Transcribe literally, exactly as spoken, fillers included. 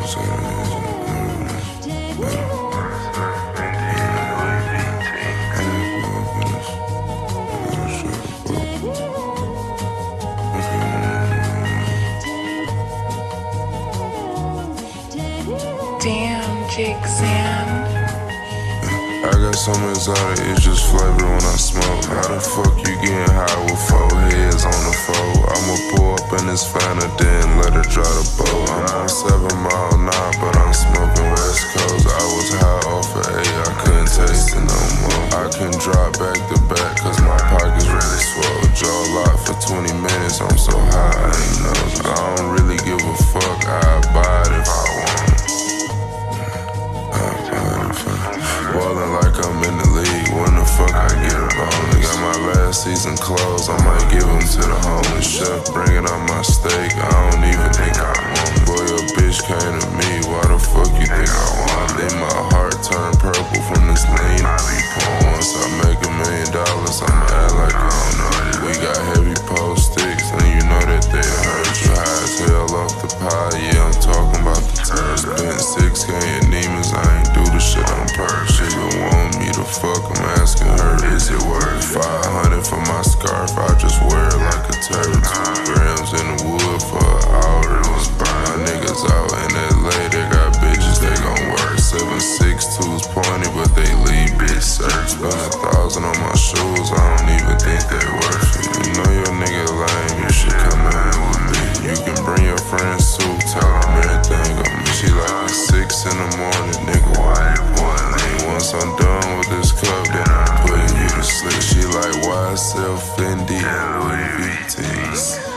Damn, Jake Sand. I got some exotic, it's just flavor when I smoke. How the fuck you getting high with four heads on the foe? I'ma pull up in this Fanta, then let her dry the boat. I'm on seven mile nine, but I'm smoking West Coast. I was high off of eight, I couldn't taste it no more. I can drop back to back, cause my pocket's really swole. Jaw locked for twenty minutes, I'm so high, I ain't know. I don't really give a fuck, I'd buy it if I want. Ballin' like I'm in the league, when the fuck I get a bonus? Got my last season clothes, I might give them to the homeless. Chef bringing out my steak, I don't even think I want it. Boy, your bitch came to me, why the fuck you think I want it? Then my heart turned purple from this lean I be pouring. Once I make a million dollars, I'ma act like I don't know it. We got heavy pole sticks, and you know that they hurt you. High as hell off the pie, yeah, I'm talking about the turds. Spent six K in demons, I ain't do the shit on purpose. She gon' want me to fuck, I'm asking her, is it worth five hundred for my scarf? I just wear it like a turtle. Two grams in the wood for an hour, it was burn. My niggas out in L A, they got bitches, they gon' work. Seven six twos pointy, but they leave bitch search. Spend a thousand on my shoes, I don't even think they worth it. You know your nigga lame, you should come in with me. You can bring your friends too, tell them everything on me. She like it's six in the morning, nigga, why you pouring lean? Once I'm done with this cup, then I'm putting you to sleep. She like, why I sell Fendi and Louis V tings?